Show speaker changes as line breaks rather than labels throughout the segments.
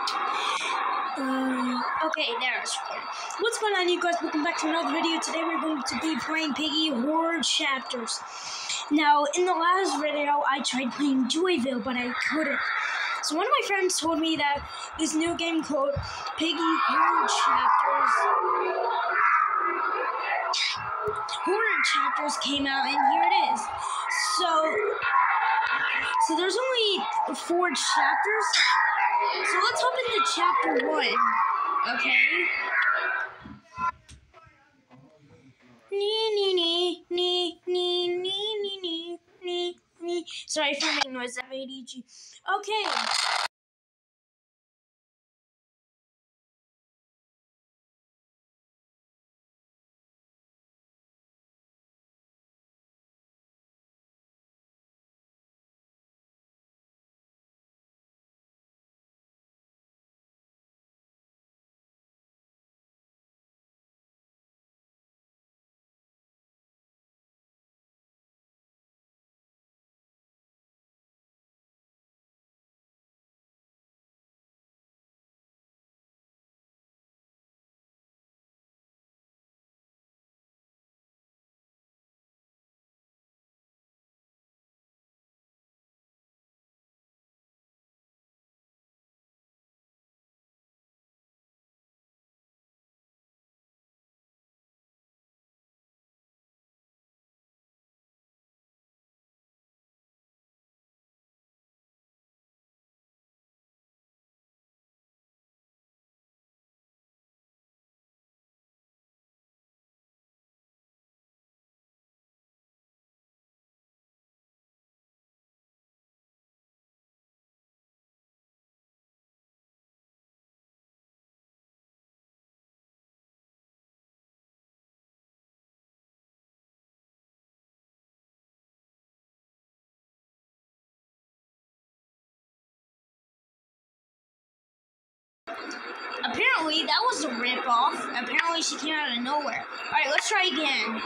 Okay, there's one. What's going on, you guys? Welcome back to another video. Today we're going to be playing Piggy Horror Chapters. Now, in the last video, I tried playing Joyville, but I couldn't. So one of my friends told me that this new game called Piggy Horror Chapters came out, and here it is. So there's only 4 chapters. So let's hop into chapter 1. Okay. Sorry for making noise. I have ADHD. Okay. Apparently, that was a rip-off. Apparently, she came out of nowhere. Alright, let's try again.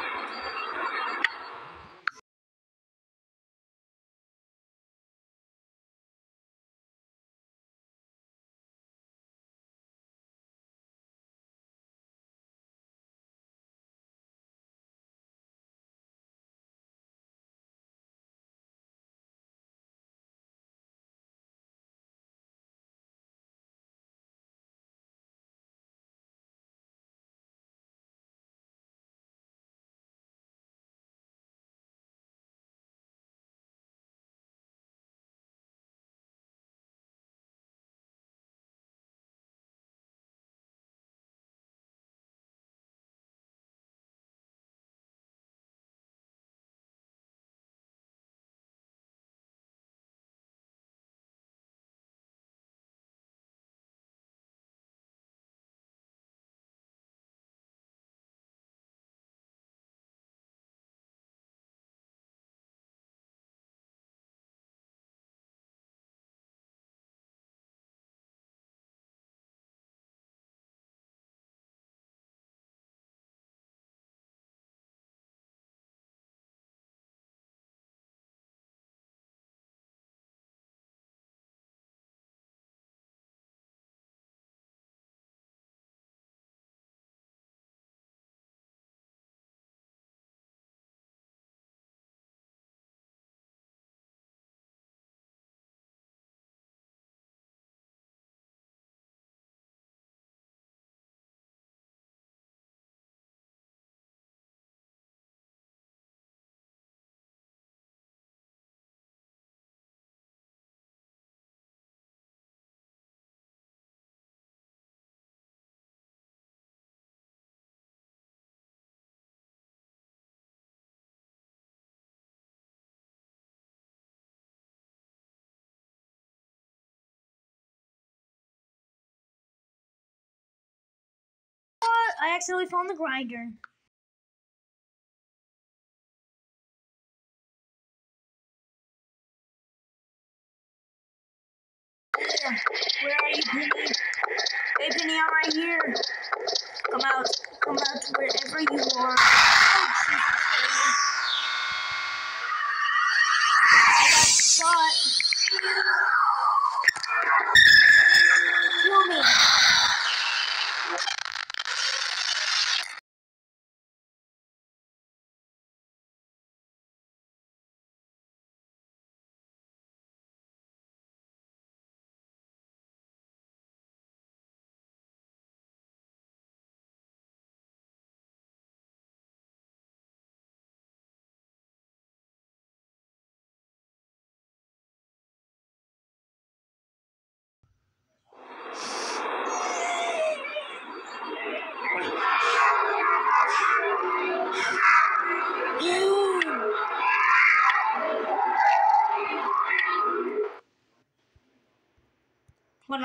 I accidentally found the grinder. Where are you, Penny? Hey, Penny, I'm right here. Come out wherever you are. Oh, Jesus, I got shot. No,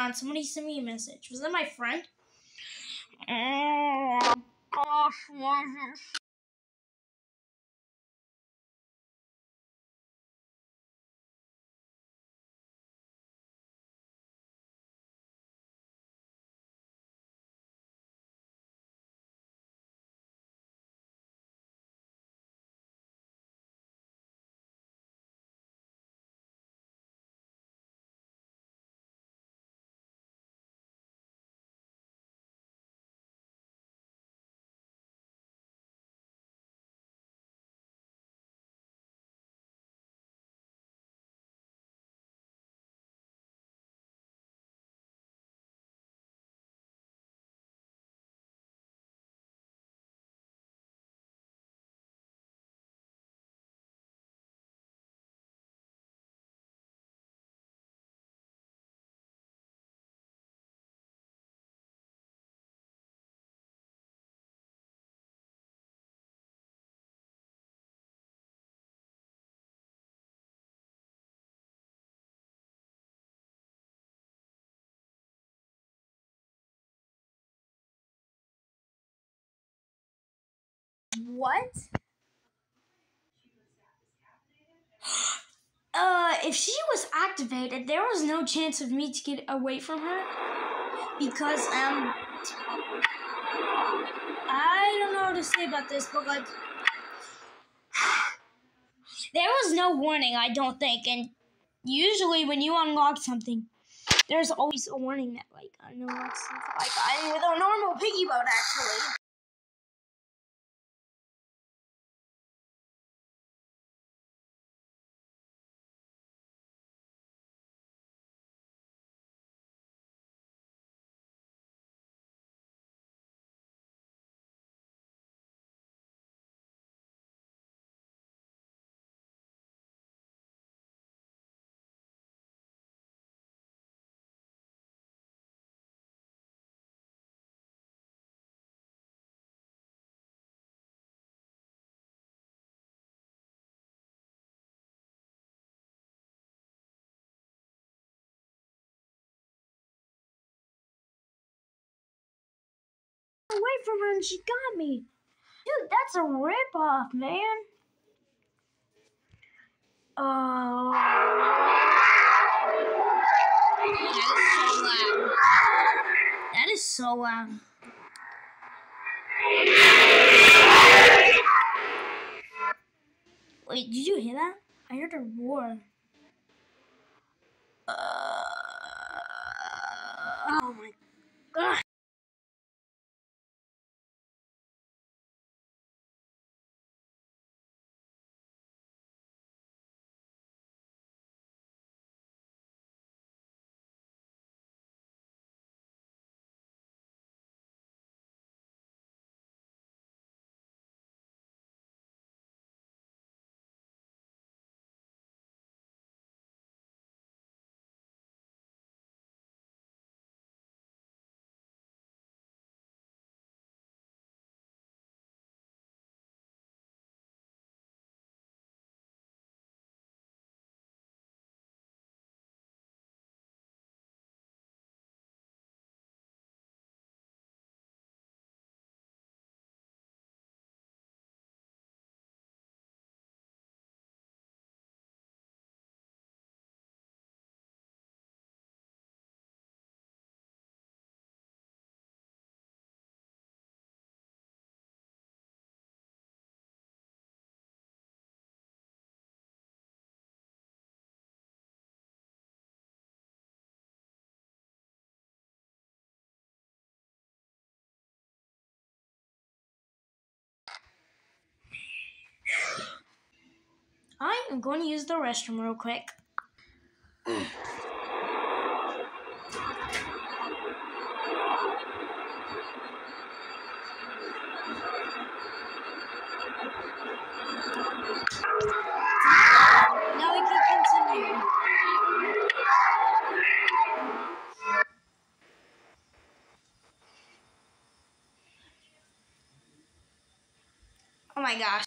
on. Somebody sent me a message. Was that my friend? Oh, gosh, why is it? What? If she was activated, there was no chance of me to get away from her because I don't know what to say about this, but like there was no warning, I don't think, and usually when you unlock something, there's always a warning that like unlocks something. Like I'm with a normal piggy boat actually. Away from her and she got me. Dude, that's a ripoff, man. Oh. That is so loud. Wait, did you hear that? I heard a roar. Oh my god. I am going to use the restroom real quick. Now we can continue. Oh my gosh.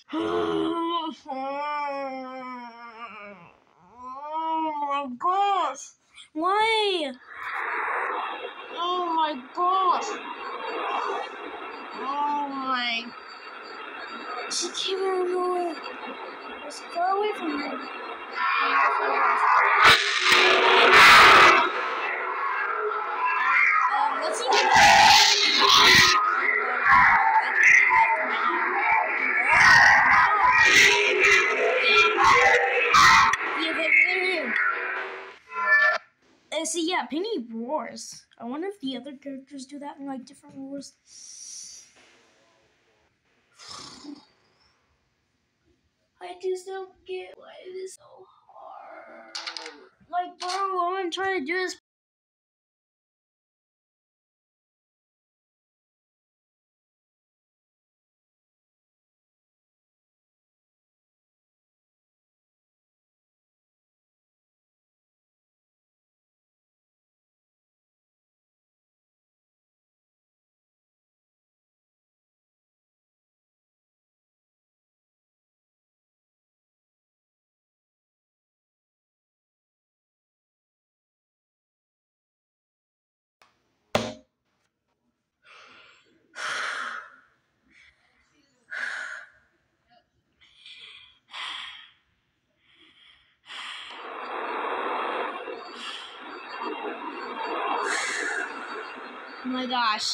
Oh my gosh. Why? Oh my gosh. Oh my. She came out of nowhere. Just go away from her. Let's see. So yeah, Penny roars. I wonder if the other characters do that in like different wars. I just don't get why it is so hard. Like, bro, all I'm trying to do is. Oh my gosh.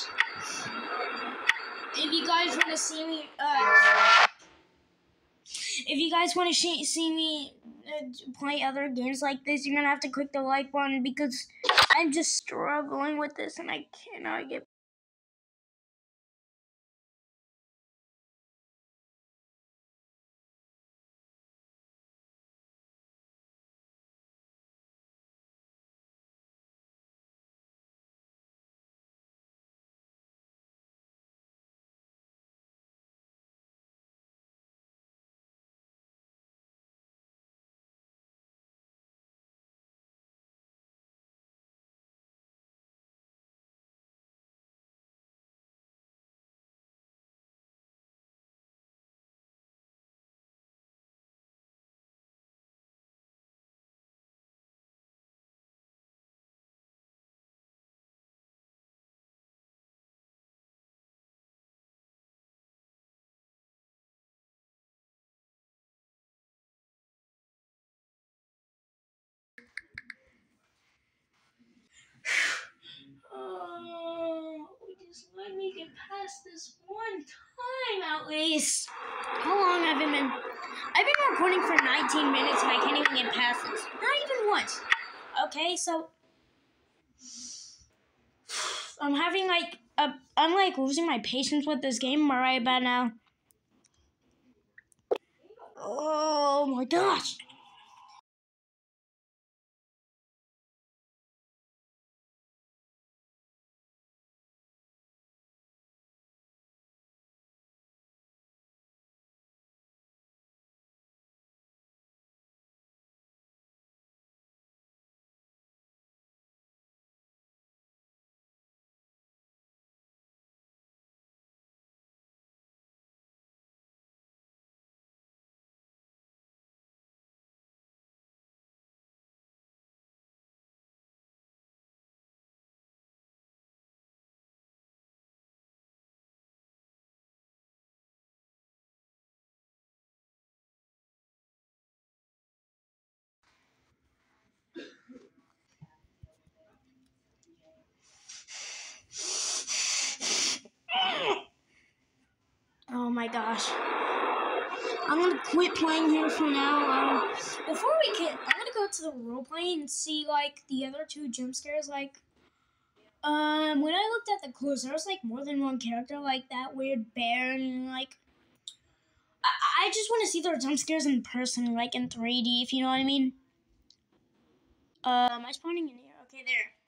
If you guys want to see me, if you guys want to see me play other games like this, you're gonna have to click the like button because I'm just struggling with this and I cannot get. Oh, just let me get past this one time at least. How long have I been? I've been recording for 19 minutes and I can't even get past this. Not even once. Okay, so I'm having like I'm like losing my patience with this game right about now. Oh my gosh. Oh my gosh. I'm gonna quit playing here for now. Before we can, I'm gonna go to the roleplay and see like the other two jump scares. Like, when I looked at the clues, there was like more than one character, like that weird bear, and like I just want to see their jump scares in person, like in 3D, if you know what I mean. Am I spawning in here? Okay, there.